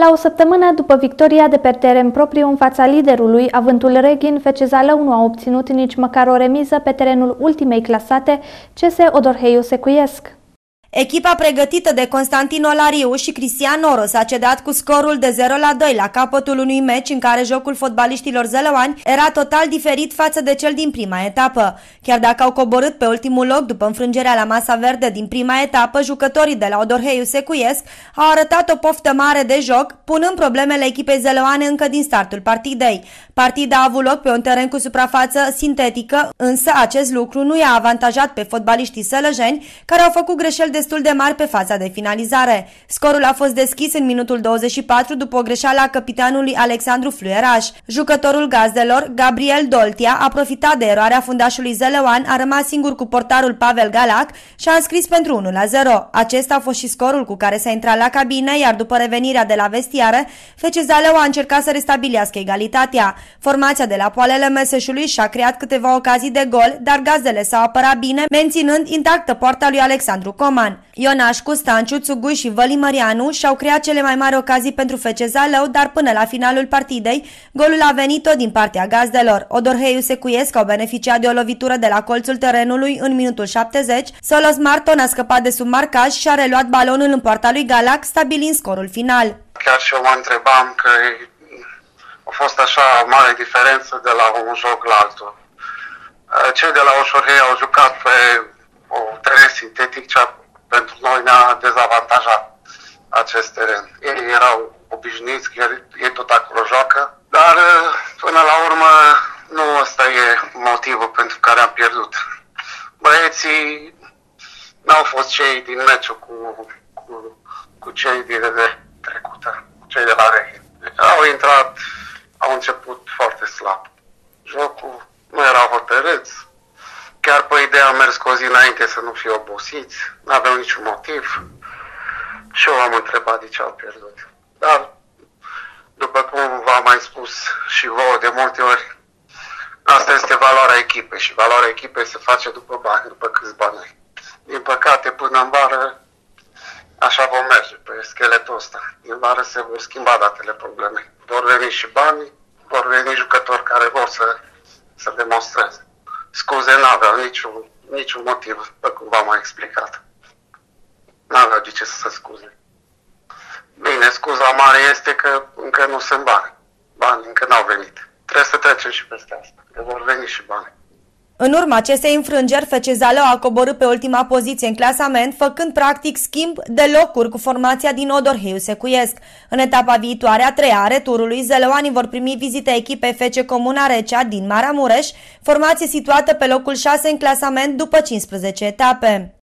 La o săptămână după victoria de pe teren propriu în fața liderului, avântul Reghin, FC Zalău nu a obținut nici măcar o remiză pe terenul ultimei clasate, CS Odorheiu Secuiesc. Echipa pregătită de Constantin Olariu și Cristian Noros a cedat cu scorul de 0-2 la capătul unui meci în care jocul fotbaliștilor zălăuani era total diferit față de cel din prima etapă. Chiar dacă au coborât pe ultimul loc după înfrângerea la masa verde din prima etapă, jucătorii de la Odorheiu Secuiesc au arătat o poftă mare de joc, punând problemele echipei zălăuane încă din startul partidei. Partida a avut loc pe un teren cu suprafață sintetică, însă acest lucru nu i-a avantajat pe fotbaliștii sălăjeni, care au făcut greșeli destul de mari pe faza de finalizare. Scorul a fost deschis în minutul 24 după o greșeală a capitanului Alexandru Fluieraș. Jucătorul gazdelor, Gabriel Doltia, a profitat de eroarea fundașului zălăuan, a rămas singur cu portarul Pavel Galac și a înscris pentru 1-0. Acesta a fost și scorul cu care s-a intrat la cabine, iar după revenirea de la vestiare, FC Zalău a încercat să restabilească egalitatea. Formația de la poalele Meseșului și-a creat câteva ocazii de gol, dar gazdele s-au apărat bine, menținând intactă poarta lui Alexandru Coman. Ionașcu, Stanciu, Țugui și Văli Mărianu și-au creat cele mai mari ocazii pentru FC Zalău, dar până la finalul partidei, golul a venit tot din partea gazdelor. Odorheiu Secuiesc au beneficiat de o lovitură de la colțul terenului în minutul 70, Solos Marton a scăpat de sub marcaj și a reluat balonul în poarta lui Galac, stabilind scorul final. Chiar și eu mă întrebam că a fost așa mare diferență de la un joc la altul. Cei de la Odorheiu au jucat pe o teren sintetic, pentru noi ne-a dezavantajat acest teren. Ei erau obișnuiți, ei tot acolo joacă, dar până la urmă nu ăsta e motivul pentru care am pierdut. Băieții n-au fost cei din meciul cu cei din trecută, cei de la Reghin. Au intrat, au început foarte slab. Jocul nu era hotărât. Chiar pe ideea am mers cu o zi înainte să nu fie obosiți, nu aveau niciun motiv și eu am întrebat de ce au pierdut. Dar, după cum v-am mai spus și vouă de multe ori, asta este valoarea echipei și valoarea echipei se face după bani, după câți bani ai. Din păcate, până în vară, așa vom merge pe scheletul ăsta. Din vară se vor schimba datele problemei. Vor veni și bani, vor veni jucători care vor să demonstreze. Scuze n-aveau niciun motiv, după cum v-am mai explicat. N-aveau de ce să se scuze. Bine, scuza mare este că încă nu sunt bani. Banii încă n-au venit. Trebuie să trecem și peste asta, că vor veni și bani. În urma acestei înfrângeri, FC Zalău a coborât pe ultima poziție în clasament, făcând practic schimb de locuri cu formația din Odorheiu Secuiesc. În etapa viitoare, a treia a returului, zălăuanii vor primi vizita echipei FC Comuna Recea din Maramureș, formație situată pe locul 6 în clasament după 15 etape.